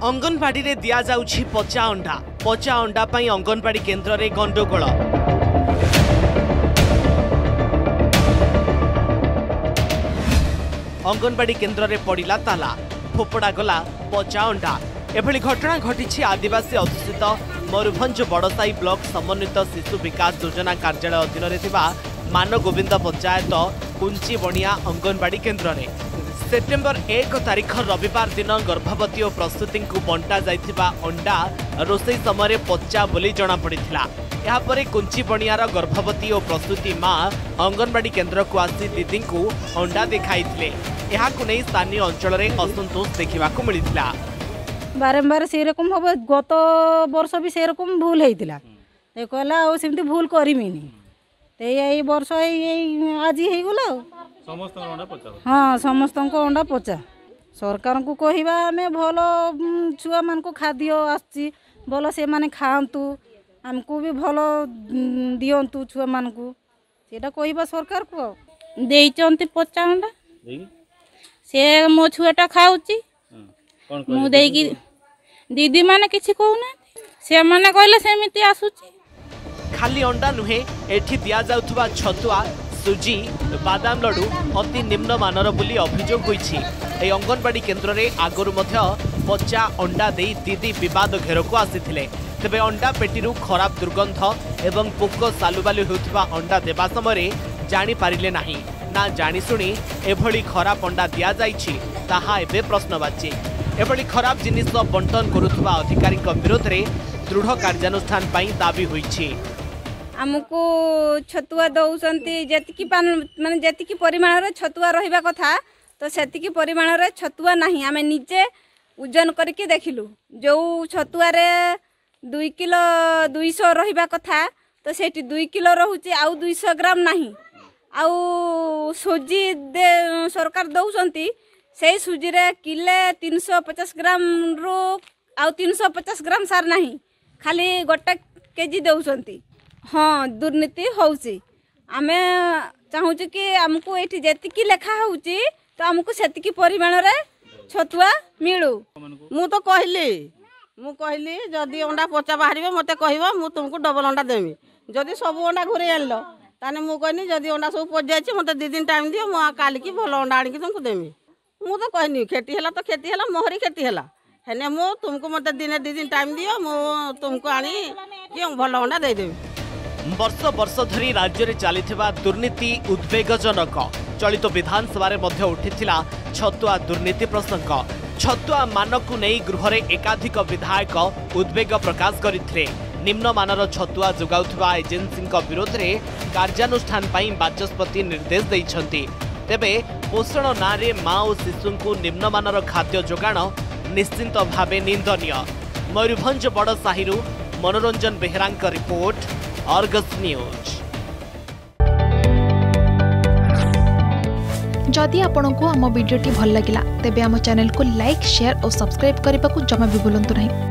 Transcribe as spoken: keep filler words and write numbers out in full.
अंगनवाड़ी रे दिया जाउछि पचा अंडा पचा अंडा पई अंगनवाड़ी केन्द्र रे गंडगोल। अंगनवाड़ी केन्द्र रे पड़िला ताला फोपड़ा गला पचा अंडा। एभली घटना घटी आदिवासी अधुषित मयूरभंज बड़साई ब्लॉक समन्वित शिशु विकास योजना कार्यालय अधीन में मानगोविंद पंचायत कुंची बणिया अंगनवाड़ी केन्द्र में सेप्टेम्बर एक तारीख रविवार दिन गर्भवती और प्रसूति को बंटा जाइथिबा अंडा रोसई समय पचा बोली जना पड़िथिला। यहाँ पर कुंची बणियार गर्भवती और प्रसूति माँ अंगनवाड़ी केन्द्र को आसी दीदी को अंडा देखाइथिले। यहाकु नै स्थानीय अंचल रे असंतोष देखा मिलता। बारंबार से रकम हम गत वर्ष भी से रकम भूल होता कहला सेमती भूल करमिनी यही वर्ष आज होगला। हाँ समस्त अंडा पचा सरकार को कहवा आम भल छुआ मान को खाद्य आसी भल से माने खातु आमको भी भल दिंतु छुआ मान को सेटा कहवा सरकार को देइचंती पचा अंडा से मो छुआटा खाऊची मु देकी दीदी माने किछि कहूना से माने कहले सेमिति आसुची। खाली अंडा नुहे एठी दिया जाउथबा छतुआ सुजी बादाम लड्डू अति निम्न मानर बोली अभियोग होईछि। ए अंगनवाड़ी केन्द्र रे आगरु मध्य पचा अंडा देई दीदी विवाद घेर को आसीथिले। तेबे अंडा पेटीरू खराब दुर्गंध एवं पोक सालुबालु होउथबा अंडा देबा समय जानि पारिले नाही ना जानि सुनी एभली खराब अंडा दिया जाइछि ताहा एबे प्रश्नवाची। एभली खराब जिनिस बंटन करुथबा अधिकारी विरोध में दृढ़ कार्यानुष्ठान पाई दाबी होईछि। आमको छतुआ दौरान जी माने जी परिमाण रे छतुआ रहिबा कथा तो सेतिकी परिमाण रे छतुआ नहीं आमे निजे ओजन करके देखिलु जो छतुआ रे दुई किलो दुई सौ रहिबा कथा तो सेठी दुई किलो रहुची आउ दुई सौ ग्राम नहीं आउ सुजी दे सरकार दौरान से सुजी रे किले तीन सौ पचास ग्राम रु आउ तीन सौ पचास ग्राम सार नहीं खाली गोटे केजी दौरान। हाँ दुर्नीति होउची आमे चाहूँ कि आमको ये जी लेखा होउची तो आमको सेतिकी परिमाण रे छतुआ मिलू। मु तो कहली मु कहली जदि अंडा पचा बाहर मत कह मु तुमको डबल अंडा देवी जदि सब अंडा घुरे आनल ताने मु कहनी जदि अंडा सब पच जाए मत दी दिन टाइम दियो मु काल की भल अंडा आनिक तुमको देवी। मु तो कहनी खेती है तो खेती है मोहरी खेती है हेने मु तुमको मत दिन दी दिन टाइम दियो मु तुमको आनी कि भल अंडा देदेवी। वर्ष वर्ष धरी राज्य में चली दुर्नीति उद्वेगजनक चलित विधानसभा मध्य उठिथिला छतुआ दुर्नीति प्रसंग। छतुआ मानक नहीं गृह में एकाधिक विधायक उद्वेग प्रकाश करते निम्न मानर छतुआ जोगाउथबा एजेंसी विरोध में कार्यानुष्ठान पाई बाचस्पति निर्देश देइछंती। तेबे पोषण ना रे माँ और शिशु को निम्न मानर खाद्य जोगाण निश्चिंत भावे निंदनीय। मयूरभंज बड़साही मनोरंजन बेहरा रिपोर्ट आर्गस न्यूज। जदि आपंक आम भिडी भल लगा तेब आम चैनल को लाइक शेयर और सब्सक्राइब करने को जमा भी भूलु नहीं।